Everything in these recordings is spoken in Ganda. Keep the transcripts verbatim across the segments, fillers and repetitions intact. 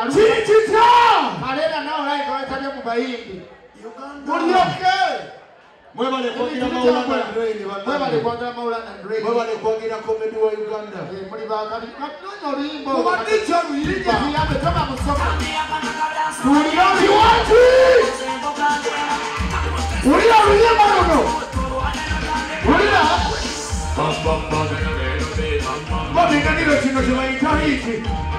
Chichita! Kalera nao like watabia mubayindi. Mulioke! Mwebale kwagira Maulana Ndreni bana. Mwebale kwagira Maulana Ndreni. Mwebale kwagira comedy wa Uganda. Eh muri bakali. Katnyo limbo. Kubadicha ruyiba. Yabe toba musoka. Tulioni watu! Ulira ruyiba nono. Ulira. Bobi and Niro chino chibaita hiki.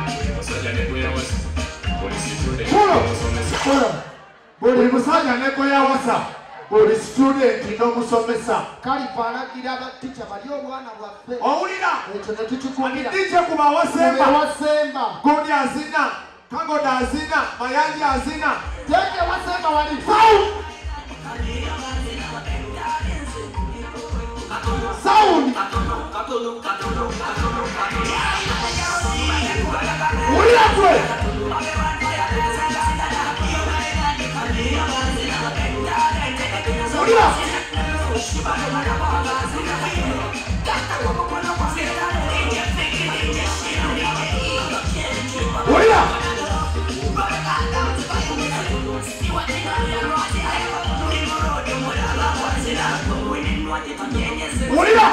Pulo. Pulo. Buli musanya neko ya wasa. Buli student no musomesa. Khalifa alagira abateacher bali obwana bwaffe. Owulira. Ekyo ne tukikumira. Atiche kuba wasemba. Wasemba. Godi azina. Kaguta azina. Mayanji azina. Teke wasemba wali. Sound. Sound. Owulira kwe. Owulira. Owulira. Owulira.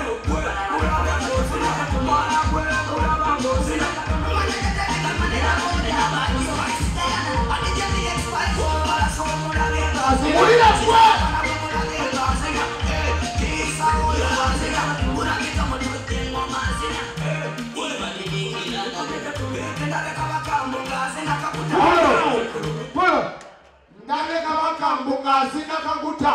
Owulira kwe. Ndale Kabaka mbungazi na Kaguta.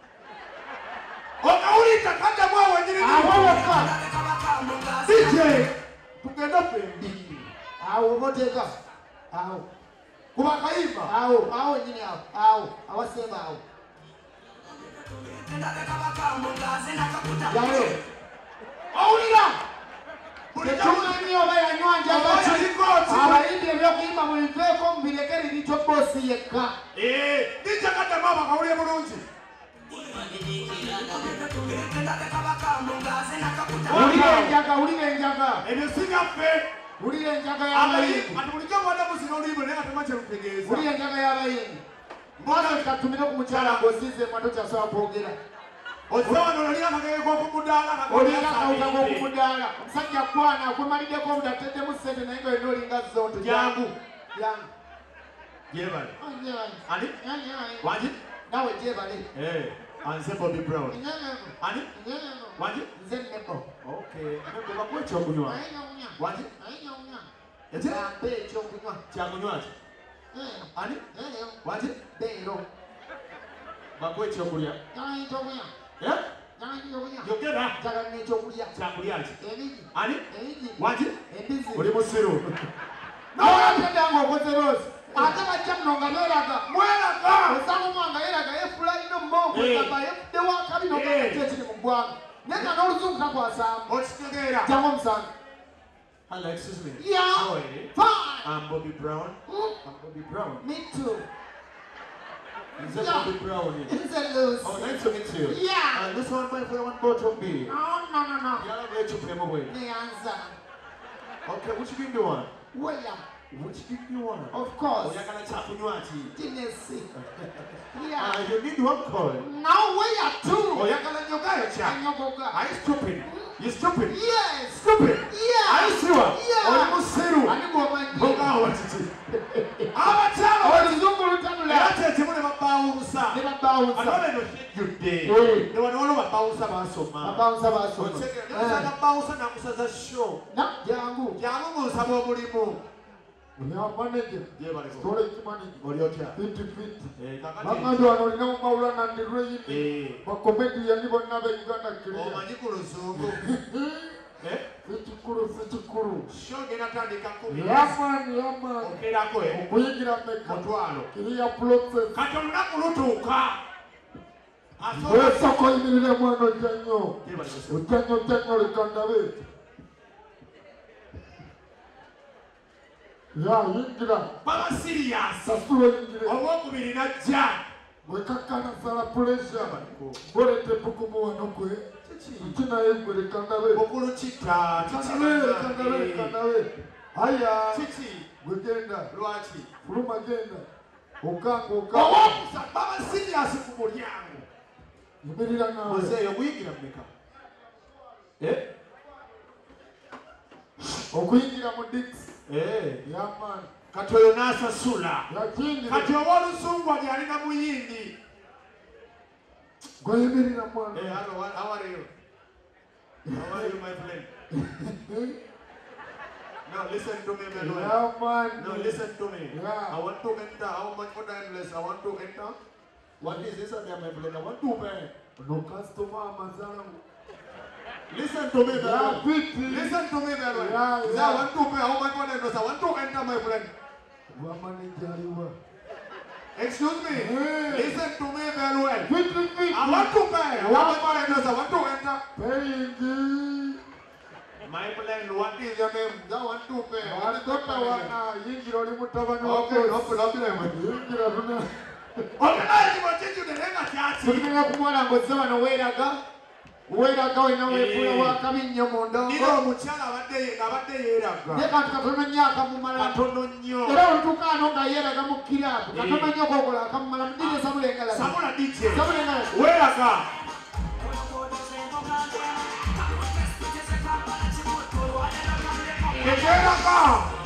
Okawulita kanda mwawe nyiri Awoka. D J tugenda fendi. Awo boteka. Awo. Kuba Khalifa. Awo, awo nyini awo. Awo, awasemba awo. Yayo. Owulira. Tetumani oba yanywanja bati. Abayimbi ebyokuyimba mubiveeko mubirekere bityo bosi yekka. Eh, dijja kanda mama kawulire bulungi. Ulire enjaga, ulire enjaga. Ebyo sigaffe. Ulire enjaga y'abayimbi. Ati bulijjo bwada musina oluyimba naye nga temakye lutegeeza. Ulire enjaga y'abayimbi. Mbona katumire ku mukyala ng'osize mwato kyasobola kwogera. Osawana olina akagege k'okumudaala. Olina akawuka k'okumudaala. Omusajja kwana akwemaliddeko obutateddemu ssente naye nga olina olinga zonto. Jangu. Jangu. Gyebale. Ani? Wangi? Nawe gyebale. Eh, anze Bobi Brown. Ani? Wangi? Nze Nebo. Okay. Nebo bakuwa ekyokunywa. Wangi? Eki? Bampe ekyokunywa. Kyakunywa ki? Ani? Wangi? Beero. Bakuwa ekyokulya. Njagala ekyokulya. Eh? Njagala ekyokulya. Yogera. Njagala n'ekyokulya. Kyakulya ki? Ebigi. Ani? Ebigi. Wangi? Embizi. Oli musiru. N'oyatedde nga okoze roosi. Ate bajja muno nga beeraga. Mweraga! Osanga omwana nga yeeraga yeefula nnyo mmongo nga yefuddewo akabi n'ogenda ki ekiri mu ggwanga. Naye nga n'oluzungu takwasaamu. Okitegeera. Jjangu omusango. Hello, excuse me. Yeah. How are you? Fine. I'm Bobi Brown. Hmm? I'm Bobi Brown. Me too. Is that Yeah. Bobi Brown? It's a loose. Oh, nice to meet you. Yeah. And this one, my friend, one bottle of beer. Oh, no, no, no. Yeah, I'll let you pay my way. The answer. Okay, which drink do you want? William. Which drink do you want? Of Oh, course. you're gonna tap on your tea. Tennessee. Ah, Yeah. you need one call. Now we are Oh, two. you're gonna your guy, chat. Anyogoga. Are you stupid? You stupid? Yes. Stupid? Yeah. Are you sure? Yeah. Oh, you seru. Ani bw'omanyi. Boga what it is. Abatalo. Oluzungu lutanula. Ate temune mabawusa. Ne babawusa. Anole no shit you did. Eh. Ne wano wano mabawusa basoma. Babawusa basoma. Ocheke, ne mabawusa na kusaza show. Na jangu. Jangu musaba omulimu. Ya manager. Je bali ko. Storage manager. Oli otya? Fifty fifty. Eh kakati. Bangadu wano olina Maulana Ndiro yini. Eh. Bakomedian bonna be Uganda clear. Omanyi ku luzungu. Eh? Fitikuru fitikuru. Show gena tandika kumi. Yaman yaman. Okerako eh. Okuyingira meka. Mutwalo. Clear process. Kati olunaku lutuuka. Wesoko yimirire mwana ojjanyo. Je bali ko. Ojjanyo ojjanyo likandabe. Ya yingira. Baba serious. Sasuro yingire. Omwokubiri najja. Wekakana sala pressure. Bolete bukumu wanokwe. Kina yengwe likandabe. Okulu kita. Kandabe kandabe kandabe. Haya. Kiki. Gwegenda. Lwaki. Fuluma genda. Okanga okanga. Owomusa baba serious ku mulyango. Yimirira nawe. Muzeeyo muyingira mmeka? Eh? Okuyingira mu Dix. Eh. Yaman. Kati oyo n'asasula. Yakindi. Kati ow'olusungwa gy'alina muyindi. Gweyimirira mwana. Eh, hello, how are you? How are you, my friend? No, listen to me, man. Yeah, man. No, listen to me. Yeah. I want to enter. How much for time less? I want to enter. What is this again, my friend? I want to pay. No customer, mazangu. Listen to me, man. Yeah, pity. Listen to me, man. Yeah, yeah. I want to pay. How much for time less? I want to enter, my friend. Wamanijaliwa. Excuse me. Hey. Listen to me very well. Pity, pity. I want to pay. How much for time less? I want to enter. Paying. My friend, what is your name? I want to pay. Watoka wana yingira oli mutabani wa Okay, no problem. yingira tuna. Organize what you do. Nenga kyaki. Tulina kumwala ngoze wano weeraga. Weeraga wena weefula wa kabinnyo mu ndongo. Nino omukyala abadde abadde yeeraga. Ye kanti katono nnyo akamumala. Katono nnyo. Era olutuuka ano nga yeeraga mu kiraabu. Katono nnyo kokola akamumala. Mudire Sabula engala. Sabula D J. Sabula engala. Weeraga. Weeraga.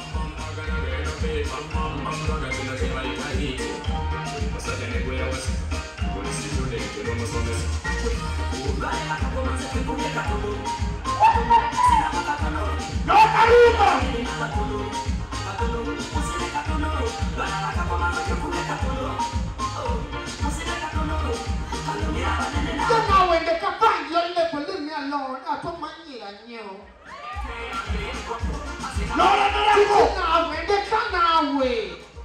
No Khalifa. Don't know when they can find your level, leave me alone. I told my year and you. No, no, no, no. Now when they come away.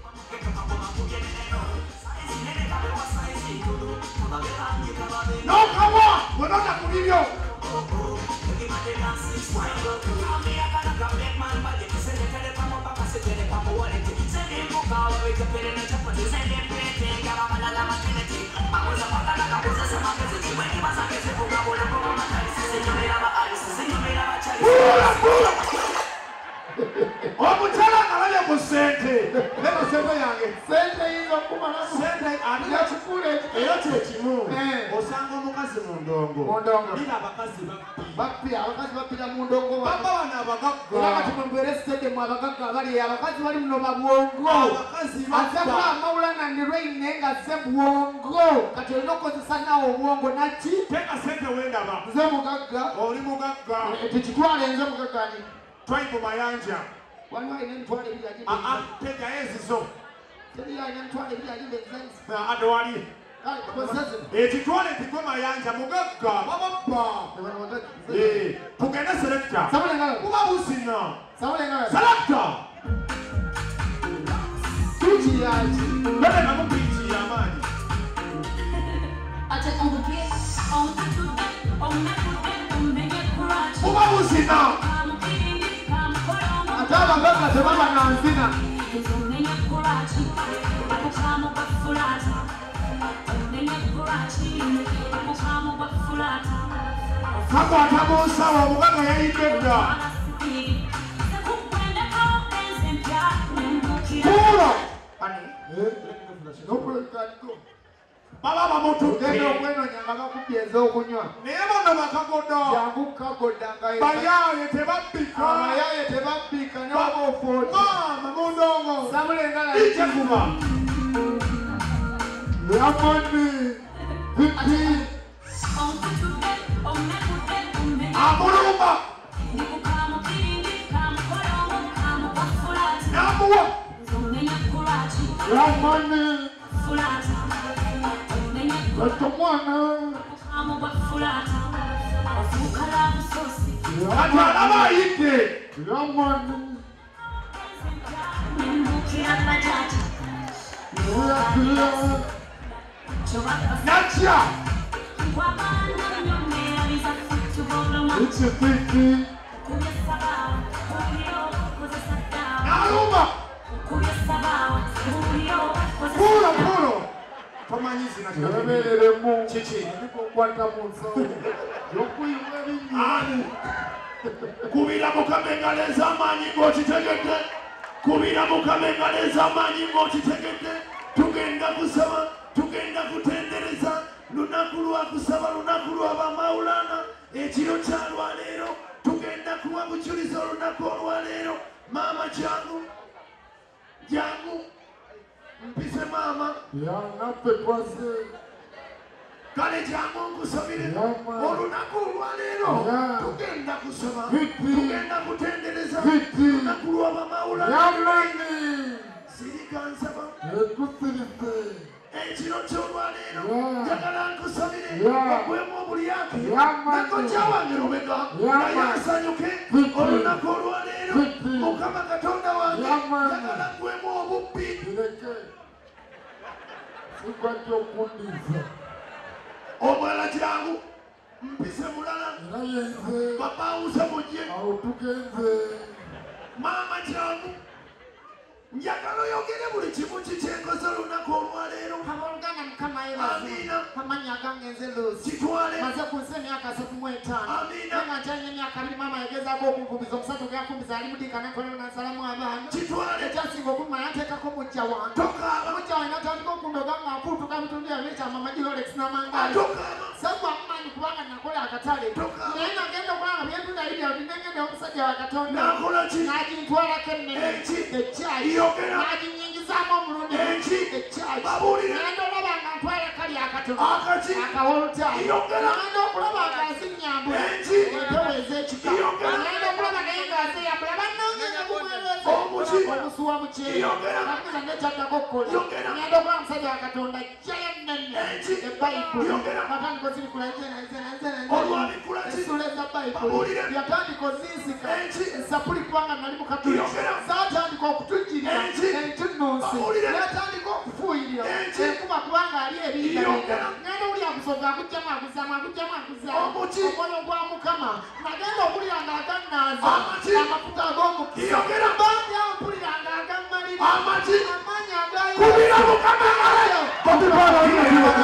No, come on. We're not going to give you. Omukyala akalabye ku ssente. Lero ssente yange. Sente yizo kumala Ssente alina kikule era kye kimu. Eh. Osanga omukazi mu ndongo. Mu ndongo. Bira abakazi babbi. bappi abakazi bappira mu ndongo Baba wano abagagga. era kati mwembeera esitede mu abagagga abali abakazi bali muno babwongo Abakazi azza babba. amawula nandi lweyine nga azze bwongo kati olina okukozesa nawe obwongo naki Teka ssente wendaba. nze mugagga Oli mugagga. tekitwale nze mugaggani Twayimu mayanja. waliwo alina emitwalo ebiri agimbe Aa, teja ezizo. teri alina emitwalo ebiri agimbe ezensi Ate wali. kale kozese Ekitwale kigwe mayanja mugagga. Bababba. Eh, tugende selector. sabule ngala Kuba busina. sabule ngala Selector. tuki yaki Bale na mupiki y'amaanyi. Kuba busina. ate abagagga tebaba na nzina Kakwata mu nsawo omugagga yayidde dda. Kuulo. nokulekatiko Baba bamutudde. ogenda okwenonya nga bakubye ez'okunywa Naye bano bakagodo. jangu kagodda nga Bayaaye tebabbika. abayaye tebabbika ne waba ofooti Maama mu ndongo. sabule ngala Ijje kuba. yamoni pipi Amulumba. Namuwa. yamoni leta omwana Kati alaba ayidde. yamoni eyakira Natya. ikipiki Nalumba. Kuulo kuulo. Tomanyi zina kirabe. yemereremu Kiki. ndikukwata mu nsawo yokuyima ebinywa kubira mukama engalo ez'amaanyi ng'okitegedde kubira mukama engalo ez'amaanyi ng'okitegedde tugenda kusaba tugenda kutendereza lunaku lwa kusaba lunaku lwa bamawulana ekiro kya lwaleero tugenda kuwa bujuliza olunaku olwaleero maama jangu jangu mpise maama yanaffe twase kale jangu nkusabire olunaku olwaleero tugenda kusaba tugenda kutendereza lunaku lwa bamawulana sirika nsaba ekusirise ekiro ky'olwaleero njagala nkusabire bagwemu obulyake nako kyawange lubega naye asanyuke olunaku olwaleero mukama katonda wange njagala gwemu obubbi sikwati okundiza omwala jangu mpise mulala era yenze babawuze mujje awo tugenze maama jangu njagala oyogere buli kimu kikyenkoze olunaku olwaleero Kabolugana mukama yebaze. Amina. Amanya agange nze Lucy. kitwale Maze kunsi emyaka asatu mu etaano. Amina. Nga nkyalina emyaka abiri maama yagezaako okunkubiza omusatu gyakumbiza ali mudiika nakolero nasalamu abaana. kitwale Ekyasinga okumma yateekako mujja wange. tokaaba Mujja wange natandika okundoga nga apuutuka bitundu byange ekyama magi Rolex n'amangaali. tokaaba Sabu akumanyi kubanga nakola akatale. Tokaaba. Naye nagenda okulaba byentunda bibya binengenda omusajja wa Katonda. nakola ki N'agintwalako ennene. Eki. Ekyayi. Yogera. N'aginyingizaamu omulundi. Eki. Ekyayi. Babuulire. Ngenda olaba nga ntwala kali akatono. Akaki. Akawolutayi. Yogera. Ngenda okulaba nga azinnyambula. Eki. Empewo ez'ekika. Yogera. Ngenda okulaba naye ng'azeyambula. Bannange nga bumwereza. Omuki. Omusuwa mukyere. Yogera. Nakuza n'ekyaddako okukola. Yogera. Ngenda okulaba omusajja wa Katonda ajjayo ennene. Eki. Ebbayibuli. Yogera. Natandika ozirikula nzena nzena nzena nzena. Olwabikula ki? Essula eza Bayibuli. Babuulire. Yatandika ozinsika. Eki. Ensapuli kubanga nali mu katuli. Yogera. Zaatandika okutujjirira. Eki. Entunnunsi. Babuulire. Yatandika okufuuyirira. Eki. Enkuba kubanga ali ebiyinga. Yogera. Ngenda owulira akusooka akugjamu akuzaamu akugjamu akuzaamu. Omuki. Omwoyo gwa Mukama. Nagenda owulira ng'agannaaza. Amaki. Amafuta ag'omukisa. Yogera. Bambi ampulira ng'agammalira. Amaki. Amaanyi agayo. kubira mukama engalo Bobi Bwana,